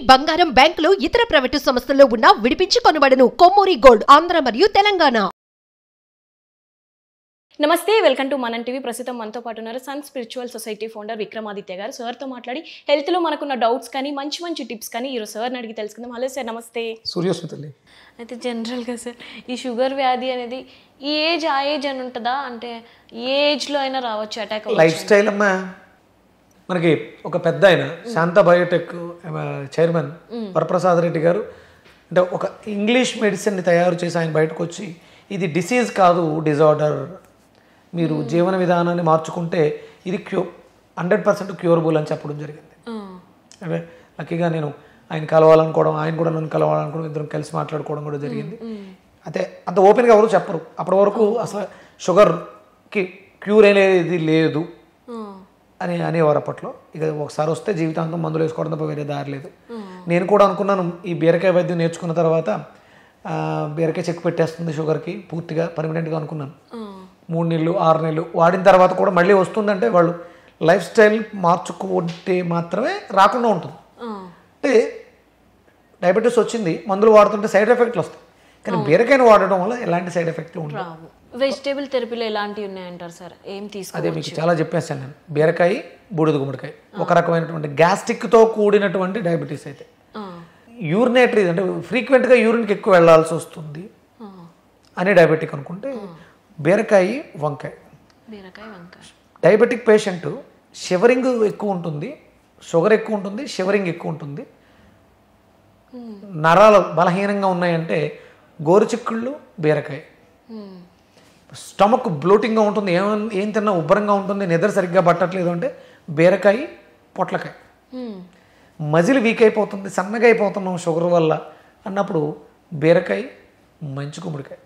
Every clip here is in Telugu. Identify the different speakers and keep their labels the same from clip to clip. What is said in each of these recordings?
Speaker 1: బంగారం బ్యాంకులు ఇతర ప్రైవేటు సంస్థల్లో ఉన్న విడిపించి కొనబడును. కొమ్మూరి గోల్డ్ ఆంధ్ర మరియు తెలంగాణ.
Speaker 2: నమస్తే, వెల్కమ్ టు మనం టీవీ. ప్రస్తుతం మనతో పాటు ఉన్నారు sun spiritual society founder Vikramaditya garu. సార్తో మాట్లాడి హెల్త్లో మనకున్న డౌట్స్ కానీ మంచి మంచి టిప్స్ కానీ ఈరోజు సార్ని అడిగి తెలుసుకుందాం. హలో సార్, నమస్తే.
Speaker 3: సూర్యోస్మితల్లి.
Speaker 2: అయితే జనరల్గా సార్ ఈ షుగర్ వ్యాధి అనేది ఈ ఏజ్ ఆ ఏజ్ అని ఉంటుందా? అంటే ఏ ఏజ్లో అయినా రావచ్చు అటాక్?
Speaker 3: లైఫ్ స్టైల్ అమ్మా. మనకి ఒక పెద్ద ఆయన శాంత బయోటెక్ చైర్మన్ వరప్రసాద్ రెడ్డి గారు అంటే ఒక ఇంగ్లీష్ మెడిసిన్ని తయారు చేసి ఆయన బయటకు వచ్చి ఇది డిసీజ్ కాదు, డిజార్డర్, మీరు జీవన విధానాన్ని మార్చుకుంటే ఇది 100% క్యూరబుల్ అని చెప్పడం జరిగింది. అంటే లక్కీగా నేను ఆయన కలవాలనుకోవడం, ఆయన కూడా నన్ను కలవాలనుకోవడం, ఇద్దరం కలిసి మాట్లాడుకోవడం కూడా జరిగింది. అయితే అంత ఓపెన్గా ఎవరు చెప్పరు. అప్పటి వరకు అసలు షుగర్కి క్యూర్ అనేది లేదు అని అనేవారు అప్పట్లో. ఇక ఒకసారి వస్తే జీవితాంతం మందులు వేసుకోవడం తప్ప వేరే దారి లేదు. నేను కూడా అనుకున్నాను ఈ బీరకాయ వైద్యం నేర్చుకున్న తర్వాత బీరకాయ చెక్ పెట్టేస్తుంది షుగర్కి పూర్తిగా పర్మనెంట్గా అనుకున్నాను. 3 నెలలు 6 నెలలు వాడిన తర్వాత కూడా మళ్ళీ వస్తుందంటే వాళ్ళు లైఫ్ స్టైల్ మార్చుకుంటే మాత్రమే రాకుండా ఉంటుంది. అంటే డయాబెటీస్ వచ్చింది, మందులు వాడుతుంటే సైడ్ ఎఫెక్ట్లు వస్తాయి, కానీ బీరకాయను వాడడం వల్ల ఎలాంటి సైడ్ ఎఫెక్ట్లు ఉండవు.
Speaker 2: వెజిటేబుల్ థెరపీలో ఎలాంటివి ఉన్నాయంటారు సార్? ఏం తీసుకోవాలి?
Speaker 3: అదే మీకు చాలా చెప్పేస్తాను నేను. బీరకాయ, బూడిద గుమ్మడికాయ ఒక రకమైనటువంటి గ్యాస్ట్రిక్తో కూడినటువంటి డయాబెటీస్ అయితే, యూరినేటరీ అంటే ఫ్రీక్వెంట్గా యూరిన్కి ఎక్కువ వెళ్లాల్సి వస్తుంది అనే డయాబెటిక్ అనుకుంటే బీరకాయ, వంకాయ. డయాబెటిక్ పేషెంట్ షివరింగ్ ఎక్కువ ఉంటుంది, షుగర్ ఎక్కువ ఉంటుంది, షివరింగ్ ఎక్కువ ఉంటుంది, నరాలు బలహీనంగా ఉన్నాయంటే గోరుచిక్కుళ్ళు, బీరకాయ. స్టమక్ బ్లోటింగ్గా ఉంటుంది, ఏం తిన్నా ఉబ్బరంగా ఉంటుంది, నిద్ర సరిగ్గా పట్టట్లేదు అంటే బీరకాయ, పొట్లకాయ. మజిల్ వీక్ అయిపోతుంది, సన్నగా అయిపోతున్నాం షుగర్ వల్ల అన్నప్పుడు బీరకాయ, మంచి గుమ్మడికాయ.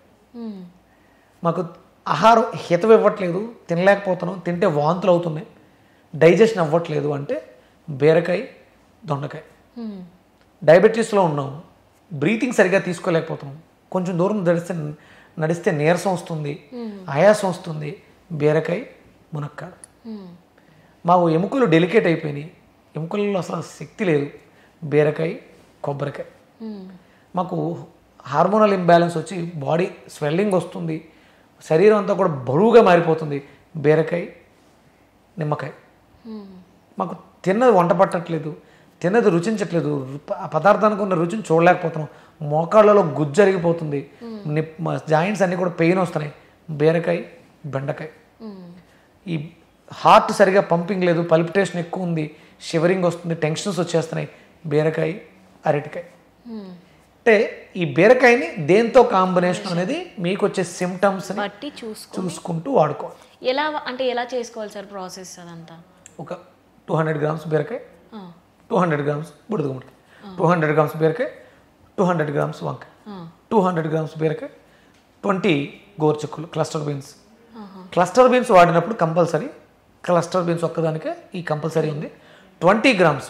Speaker 3: మాకు ఆహారం హితం ఇవ్వట్లేదు, తినలేకపోతున్నాం, తింటే వాంతులు అవుతున్నాయి, డైజెషన్ అవ్వట్లేదు అంటే బీరకాయ, దొండకాయ. డయాబెటీస్లో ఉన్నాం, బ్రీతింగ్ సరిగ్గా తీసుకోలేకపోతున్నాం, కొంచెం దూరం నడిస్తే నీరసం వస్తుంది, ఆయాసం వస్తుంది, బీరకాయ, మునక్కాడ. మాకు ఎముకలు డెలికేట్ అయిపోయినాయి, ఎముకలలో అసలు శక్తి లేదు, బీరకాయ, కొబ్బరికాయ. మాకు హార్మోనల్ ఇంబ్యాలెన్స్ వచ్చి బాడీ స్వెల్లింగ్ వస్తుంది, శరీరం అంతా కూడా బరువుగా మారిపోతుంది, బీరకాయ, నిమ్మకాయ. మాకు తిన్నది వంట పట్టట్లేదు, తిన్నది రుచించట్లేదు, ఆ పదార్థానికి ఉన్న రుచిని చూడలేకపోతున్నాం, మోకాళ్ళలో గుజ్జు జరిగిపోతుంది, జాయింట్స్ అన్నీ కూడా పెయిన్ వస్తున్నాయి, బీరకాయ, బెండకాయ. ఈ హార్ట్ సరిగా పంపింగ్ లేదు, పల్పిటేషన్ ఎక్కువ ఉంది, షివరింగ్ వస్తుంది, టెన్షన్స్ వచ్చేస్తున్నాయి, బీరకాయ, అరటికాయ. అంటే ఈ బీరకాయని దేంతో కాంబినేషన్ అనేది మీకు వచ్చే సిమ్టమ్స్ని
Speaker 2: బట్టి
Speaker 3: చూసుకుంటూ వాడుకోవాలి.
Speaker 2: ఎలా చేసుకోవాలి సార్ ప్రాసెస్ అదంతా?
Speaker 3: ఒక 200 గ్రామ్స్ బీరకాయ, 200 గ్రామ్స్ బూడిద గుమ్మడికాయ, 200 గ్రామ్స్ బీరకాయ, 200 గ్రామ్స్ వంకాయ, 200 గ్రామ్స్ బీరకాయ, 20 గోరుచిక్కులు, క్లస్టర్ బీన్స్. క్లస్టర్ బీన్స్ వాడినప్పుడు కంపల్సరీ, క్లస్టర్ బీన్స్ ఒక్కదానికే ఈ కంపల్సరీ ఉంది. 20 గ్రామ్స్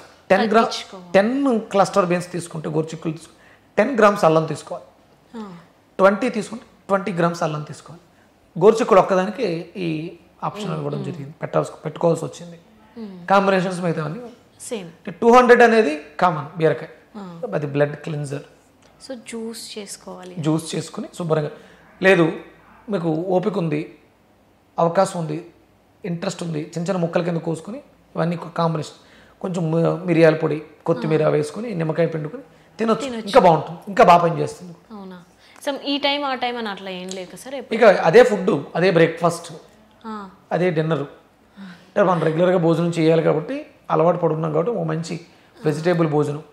Speaker 3: 10 క్లస్టర్ బీన్స్ తీసుకుంటే గోరుచిక్కులు 10 గ్రామ్స్ అల్లం తీసుకోవాలి. 20 తీసుకుంటే 20 గ్రామ్స్ అల్లం తీసుకోవాలి. గోరుచిక్కులు ఒక్కదానికి ఈ ఆప్షన్ ఇవ్వడం జరిగింది, పెట్టుకోవాల్సి వచ్చింది. కాంబినేషన్స్ మిగతా అన్నీ
Speaker 2: సేమ్.
Speaker 3: 200 అనేది కామన్ బీరకాయ, అది బ్లడ్ క్లిన్జర్.
Speaker 2: సో జ్యూస్ చేసుకోవాలి,
Speaker 3: జ్యూస్ చేసుకుని శుభ్రంగా. లేదు మీకు ఓపిక ఉంది, అవకాశం ఉంది, ఇంట్రెస్ట్ ఉంది, చిన్న చిన్న ముక్కల కింద కోసుకొని ఇవన్నీ కాంబినేషన్, కొంచెం మిరియాల పొడి, కొత్తిమీర వేసుకొని నిమ్మకాయ పిండుకొని తినొచ్చు, ఇంకా బాగుంటుంది, ఇంకా బాగా పనిచేస్తుంది.
Speaker 2: అవునా? సో ఈ టైం ఆ టైం అని అట్లా ఏం లేదు సార్?
Speaker 3: ఇక అదే ఫుడ్, అదే బ్రేక్ఫాస్ట్, అదే డిన్నర్. అంటే మనం రెగ్యులర్గా భోజనం చేయాలి కాబట్టి అలవాటు పడున్నాం కాబట్టి ఓ మంచి వెజిటేబుల్ భోజనం,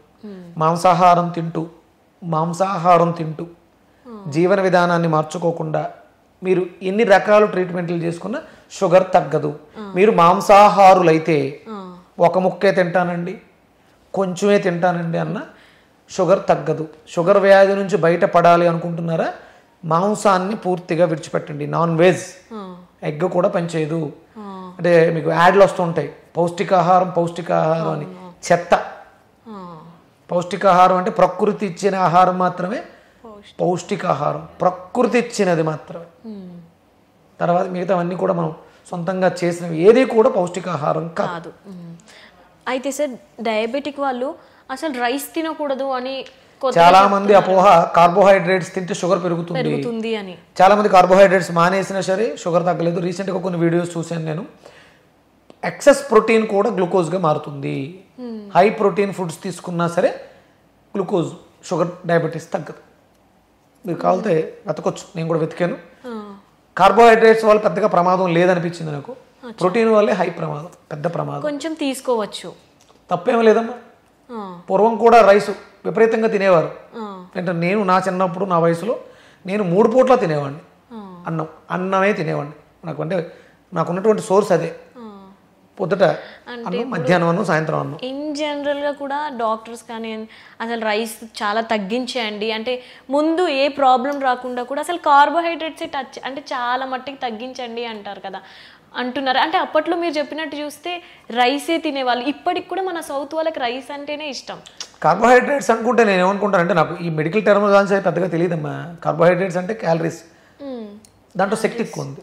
Speaker 3: మాంసాహారం తింటూ జీవన విధానాన్ని మార్చుకోకుండా మీరు ఎన్ని రకాల ట్రీట్మెంట్లు చేసుకున్నా షుగర్ తగ్గదు. మీరు మాంసాహారులైతే ఒక ముక్కే తింటానండి, కొంచెమే తింటానండి అన్న షుగర్ తగ్గదు. షుగర్ వ్యాధి నుంచి బయటపడాలి అనుకుంటున్నారా, మాంసాన్ని పూర్తిగా విడిచిపెట్టండి. నాన్ వెజ్, ఎగ్ కూడా పనిచేయదు. అంటే మీకు యాడ్లు వస్తుంటాయి, పౌష్టికాహారం అని. చెత్త. పౌష్టికాహారం అంటే ప్రకృతి ఇచ్చిన ఆహారం మాత్రమే పౌష్టికాహారం, ప్రకృతి ఇచ్చినది మాత్రమే. తర్వాత మిగతావన్నీ కూడా మనం సొంతంగా చేసినవి ఏది కూడా పౌష్టికాహారం కాదు.
Speaker 2: అయితే సార్ డయాబెటిక్ వాళ్ళు అసలు రైస్ తినకూడదు అని
Speaker 3: చాలా మంది అపోహ కార్బోహైడ్రేట్స్ తింటే షుగర్ పెరుగుతుంది
Speaker 2: అని.
Speaker 3: చాలా మంది కార్బోహైడ్రేట్స్ మానేసినా సరే షుగర్ తగ్గలేదు. రీసెంట్గా కొన్ని వీడియోస్ చూశాను నేను. ఎక్సెస్ ప్రోటీన్ కూడా గ్లూకోజ్గా మారుతుంది. హై ప్రోటీన్ ఫుడ్స్ తీసుకున్నా సరే గ్లూకోజ్ షుగర్ డయాబెటీస్ తగ్గదు. మీరు కావాలితే వెతకొచ్చు, నేను కూడా వెతికాను. కార్బోహైడ్రేట్స్ వల్ల పెద్దగా ప్రమాదం లేదనిపించింది నాకు. ప్రోటీన్ వల్లే హై ప్రమాదం, పెద్ద ప్రమాదం.
Speaker 2: కొంచెం తీసుకోవచ్చు,
Speaker 3: తప్పేమో లేదమ్మా. పూర్వం కూడా రైసు విపరీతంగా తినేవారు. అంటే నేను నా చిన్నప్పుడు నా వయసులో నేను 3 పూట్ల తినేవాడిని. అన్నమే తినేవాడిని. నాకున్నటువంటి సోర్స్ అదే. పొద్దుట అన్నం, మధ్యాహ్నం అన్నం, సాయంత్రం అన్నం.
Speaker 2: ఇన్ జనరల్గా కూడా డాక్టర్స్ కానీ అసలు రైస్ చాలా తగ్గించేయండి అంటే ముందు ఏ ప్రాబ్లం రాకుండా కూడా అసలు కార్బోహైడ్రేట్స్ టచ్ అంటే చాలా మట్టికి తగ్గించండి అంటారు కదా, అంటున్నారు. అంటే అప్పట్లో మీరు చెప్పినట్టు చూస్తే రైసే తినేవాళ్ళు. ఇప్పటికి కూడా మన సౌత్ వాళ్ళకి రైస్ అంటేనే ఇష్టం.
Speaker 3: కార్బోహైడ్రేట్స్ అనుకుంటే నేను ఏమనుకుంటానంటే, నాకు ఈ మెడికల్ టర్మినాలజీ పెద్దగా తెలియదమ్మా. కార్బోహైడ్రేట్స్ అంటే క్యాలరీస్, దాంట్లో శక్తి ఎక్కువ ఉంది.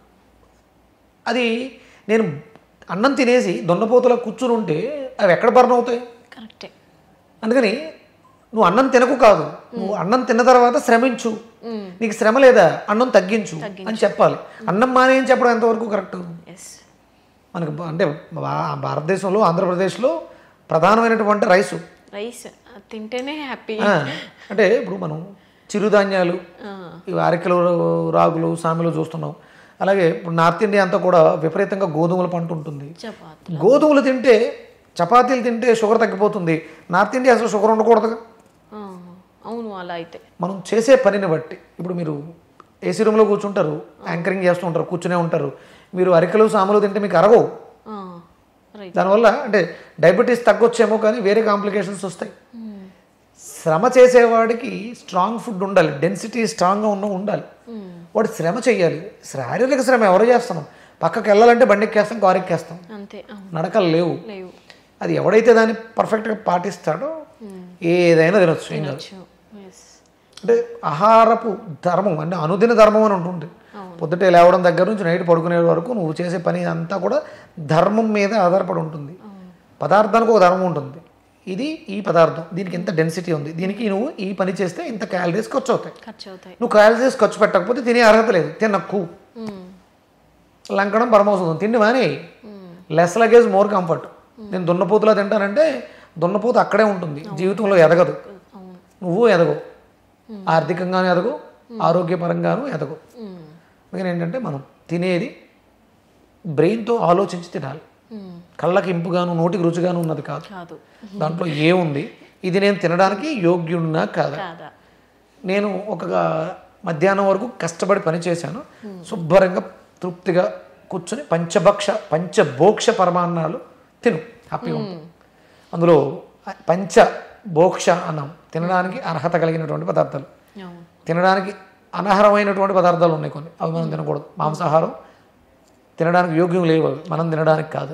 Speaker 3: అది నేను అన్నం తినేసి దొన్నపోతలో కూర్చుని ఉంటే అవి ఎక్కడ బర్న్ అవుతాయి?
Speaker 2: కరెక్టే.
Speaker 3: అందుకని నువ్వు అన్నం తినకు కాదు, నువ్వు అన్నం తిన్న తర్వాత శ్రమించు. నీకు శ్రమ లేదా, అన్నం తగ్గించు అని చెప్పాలి. అన్నం మానేయని చెప్పడం ఎంతవరకు కరెక్ట్? మనకు అంటే భారతదేశంలో ఆంధ్రప్రదేశ్లో ప్రధానమైనటువంటి రైస్
Speaker 2: తింటేనే హ్యాపీ.
Speaker 3: అంటే ఇప్పుడు మనం చిరుధాన్యాలు, ఇవి అరికెలు, రాగులు, సామెలు చూస్తున్నాం. అలాగే ఇప్పుడు నార్త్ ఇండియా అంతా కూడా విపరీతంగా గోధుమల పంట ఉంటుంది. గోధుమలు తింటే, చపాతీలు తింటే షుగర్ తగ్గిపోతుంది. నార్త్ ఇండియా అసలు షుగర్ ఉండకూడదుగా.
Speaker 2: అవును, అలా అయితే
Speaker 3: మనం చేసే పనిని బట్టి. ఇప్పుడు మీరు ఏసీ రూమ్లో కూర్చుంటారు, యాంకరింగ్ చేస్తూ ఉంటారు, కూర్చునే ఉంటారు. మీరు అరికెలు, సామెలు తింటే మీకు అరగవు. దానివల్ల అంటే డయాబెటీస్ తగ్గొచ్చేమో, కానీ వేరే కాంప్లికేషన్స్ వస్తాయి. శ్రమ చేసేవాడికి స్ట్రాంగ్ ఫుడ్ ఉండాలి, డెన్సిటీ స్ట్రాంగ్గా ఉండాలి. వాడు శ్రమ చెయ్యాలి. శారీరక శ్రమ ఎవరు చేస్తున్నాం? పక్కకి వెళ్ళాలంటే బండి ఎక్కేస్తాం, కారు ఎక్కేస్తాం, నడకలు లేవు. అది ఎవడైతే దాన్ని పర్ఫెక్ట్గా పాటిస్తాడో ఏదైనా తినొచ్చు. ఏం కాదు. అంటే ఆహారపు ధర్మం అంటే అనుదిన ధర్మం అని ఉంటుంది. పొద్దుటే లేవడం దగ్గర నుంచి నైట్ పడుకునే వరకు నువ్వు చేసే పని అంతా కూడా ధర్మం మీద ఆధారపడి ఉంటుంది. పదార్థానికి ఒక ధర్మం ఉంటుంది. ఇది ఈ పదార్థం, దీనికి ఇంత డెన్సిటీ ఉంది, దీనికి నువ్వు ఈ పని చేస్తే ఇంత క్యాలరీస్ ఖర్చు అవుతాయి. నువ్వు క్యాలరీస్ ఖర్చు పెట్టకపోతే తినే అర్హత లేదు. తినక్కు లంకడం పరమౌషధం. తిండి మానే. Less luggage more comfort. నేను దున్నపోతులా తింటానంటే దున్నపోతు అక్కడే ఉంటుంది, జీవితంలో ఎదగదు. నువ్వు ఎదగవు, ఆర్థికంగానూ ఎదగవు, ఆరోగ్యపరంగానూ ఎదగవు. అందుకని ఏంటంటే మనం తినేది బ్రెయిన్తో ఆలోచించి తినాలి. కళ్ళకి ఇంపుగాను నోటికి రుచిగాను ఉన్నది కాదు. దాంట్లో ఏముంది, ఇది నేను తినడానికి యోగ్యున్నా కాదా. నేను ఒక మధ్యాహ్నం వరకు కష్టపడి పని చేశాను, శుభ్రంగా తృప్తిగా కూర్చొని పంచభోక్ష పరమాన్నాలు తిను, హ్యాపీగా ఉంటుంది. అందులో పంచభోక్ష అన్నం తినడానికి అర్హత కలిగినటువంటి పదార్థాలు, తినడానికి అనర్హమైనటువంటి పదార్థాలు ఉన్నాయి కొన్ని, అవి మనం తినకూడదు. మాంసాహారం తినడానికి యోగ్యం లేవు, అవి మనం తినడానికి కాదు.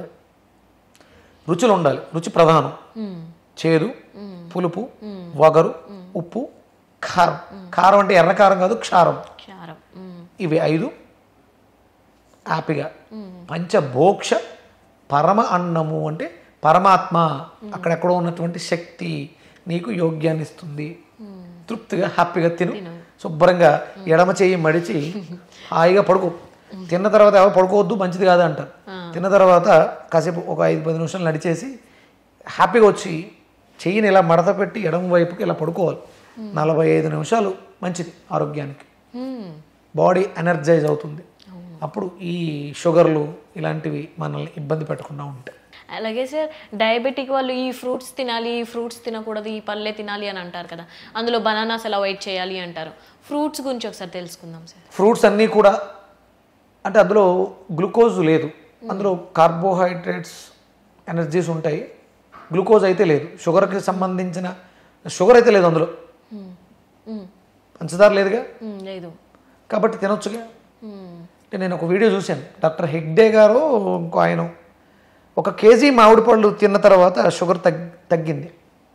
Speaker 3: రుచులు ఉండాలి, రుచి ప్రధానం. చేదు, పులుపు, వగరు, ఉప్పు, కారం. కారం అంటే ఎర్ర కారం కాదు, క్షారం. ఇవి 5 హ్యాపీగా. పంచభోక్ష పరమ అన్నము అంటే పరమాత్మ అక్కడెక్కడో ఉన్నటువంటి శక్తి నీకు యోగ్యాన్ని ఇస్తుంది. తృప్తిగా హ్యాపీగా తిను, శుభ్రంగా ఎడమ చేయి మడిచి హాయిగా పడుకో. తిన్న తర్వాత ఎవరు పడుకోవద్దు, మంచిది కాదు అంటారు. తిన్న తర్వాత కాసేపు ఒక 5-10 నిమిషాలు నడిచేసి హ్యాపీగా వచ్చి చెయ్యిని ఇలా మడత పెట్టి ఎడమ వైపుకి ఇలా పడుకోవాలి. 45 నిమిషాలు మంచిది ఆరోగ్యానికి. బాడీ ఎనర్జైజ్ అవుతుంది. అప్పుడు ఈ షుగర్లు ఇలాంటివి మనల్ని ఇబ్బంది పెట్టకుండా ఉంటాయి.
Speaker 2: అలాగే సార్, డయాబెటిక్ వాళ్ళు ఈ ఫ్రూట్స్ తినాలి, ఈ ఫ్రూట్స్ తినకూడదు, ఈ పళ్ళే తినాలి అని అంటారు కదా, అందులో బనానాస్ అలా అవాయిడ్ చేయాలి అంటారు. ఫ్రూట్స్ గురించి ఒకసారి తెలుసుకుందాం సార్.
Speaker 3: ఫ్రూట్స్ అన్నీ కూడా అంటే అందులో గ్లూకోజ్ లేదు, అందులో కార్బోహైడ్రేట్స్, ఎనర్జీస్ ఉంటాయి. గ్లూకోజ్ అయితే లేదు. షుగర్కి సంబంధించిన షుగర్ అయితే లేదు అందులో, పంచదార లేదుగా,
Speaker 2: లేదు.
Speaker 3: కాబట్టి తినొచ్చుగా. అంటే నేను ఒక వీడియో చూశాను, డాక్టర్ హెగ్డే గారు ఇంకో ఆయన 1 కేజీ మామిడి పళ్ళు తిన్న తర్వాత షుగర్ తగ్గింది.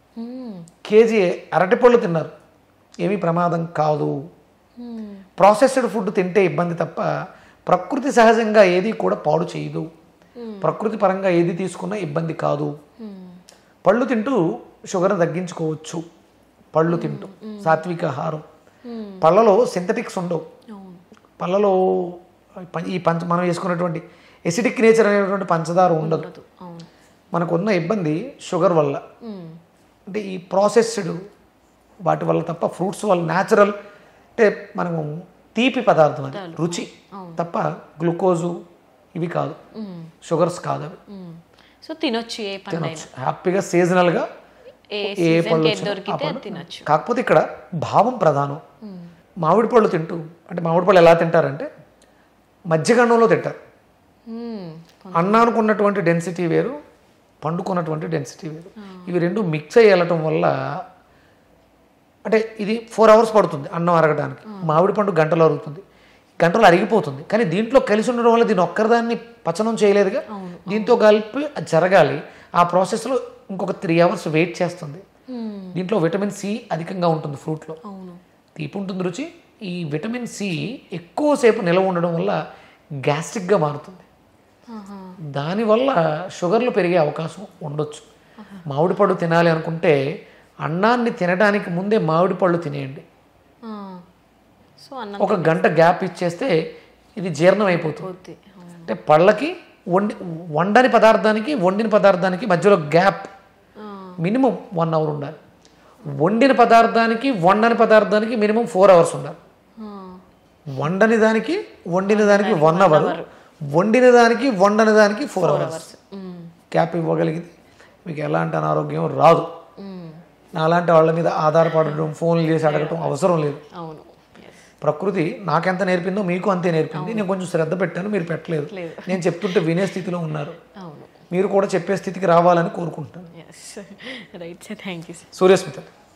Speaker 3: కేజీ అరటిపళ్ళు తిన్నారు, ఏమీ ప్రమాదం కాదు. ప్రాసెస్డ్ ఫుడ్ తింటే ఇబ్బంది తప్ప ప్రకృతి సహజంగా ఏది కూడా పాడు చేయదు. ప్రకృతి పరంగా ఏది తీసుకున్నా ఇబ్బంది కాదు. పళ్ళు తింటూ షుగర్ని తగ్గించుకోవచ్చు పళ్ళు తింటూ, సాత్విక ఆహారం. పళ్ళలో సింథటిక్స్ ఉండవు. పళ్ళలో మనం వేసుకున్నటువంటి ఎసిడిక్ నేచర్ అనేటువంటి పంచదార ఉండదు. మనకున్న ఇబ్బంది షుగర్ వల్ల, అంటే ఈ ప్రాసెస్డ్ వాటి వల్ల తప్ప, ఫ్రూట్స్ వల్ల న్యాచురల్ అంటే మనము తీపి పదార్థం అది రుచి తప్ప గ్లూకోజు ఇవి కాదు, షుగర్స్ కాదు అవి.
Speaker 2: సో తినొచ్చు, ఏ
Speaker 3: తినొచ్చు హ్యాపీగా సీజనల్గా ఏ పళ్ళు తినొచ్చు. కాకపోతే ఇక్కడ భావం ప్రధానం. మామిడి పళ్ళు తింటూ, అంటే మామిడి పళ్ళు ఎలా తింటారంటే మధ్యగండంలో తింటారు. అన్నానికి ఉన్నటువంటి డెన్సిటీ వేరు, పండుకున్నటువంటి డెన్సిటీ వేరు. ఇవి రెండు మిక్స్ అయ్యి వెళ్ళటం వల్ల, అంటే ఇది 4 hours పడుతుంది అన్నం అరగడానికి, మామిడి పండు గంటలో అరుగుతుంది, గంటలో అరిగిపోతుంది. కానీ దీంట్లో కలిసి ఉండడం వల్ల దీని ఒక్కరిదాన్ని పచనం చేయలేదుగా, దీంతో కలిపి అది జరగాలి. ఆ ప్రాసెస్లో ఇంకొక 3 hours వెయిట్ చేస్తుంది. దీంట్లో విటమిన్ సి అధికంగా ఉంటుంది ఫ్రూట్లో. తీపి ఉంటుంది రుచి. ఈ విటమిన్ సి ఎక్కువసేపు నిల్వ ఉండడం వల్ల గ్యాస్ట్రిక్గా మారుతుంది. దానివల్ల షుగర్లు పెరిగే అవకాశం ఉండొచ్చు. మామిడి పళ్ళు తినాలి అనుకుంటే అన్నాన్ని తినడానికి ముందే మామిడి పళ్ళు తినేయండి. ఒక గంట గ్యాప్ ఇచ్చేస్తే ఇది జీర్ణం అయిపోతుంది. అంటే పళ్ళకి వండని పదార్థానికి వండిన పదార్థానికి మధ్యలో గ్యాప్ మినిమం 1 hour ఉండాలి. వండిన పదార్థానికి వండని పదార్థానికి మినిమం 4 hours ఉండాలి. వండని దానికి వండిన దానికి 1 hour, వండిన దానికి వండని దానికి 4 hours గ్యాప్ ఇవ్వగలిగితే మీకు ఎలాంటి అనారోగ్యం రాదు. నాలాంటి వాళ్ళ మీద ఆధారపడడం, ఫోన్లు చేసి అడగటం అవసరం లేదు. ప్రకృతి నాకెంత నేర్పిందో మీకు అంతే నేర్పింది. నేను కొంచెం శ్రద్ధ పెట్టాను, మీరు పెట్టలేదు. నేను చెప్తుంటే వినే స్థితిలో ఉన్నారు. మీరు కూడా చెప్పే స్థితికి రావాలని కోరుకుంటున్నాను.
Speaker 2: Right sir, thank you.
Speaker 3: Suryasmita.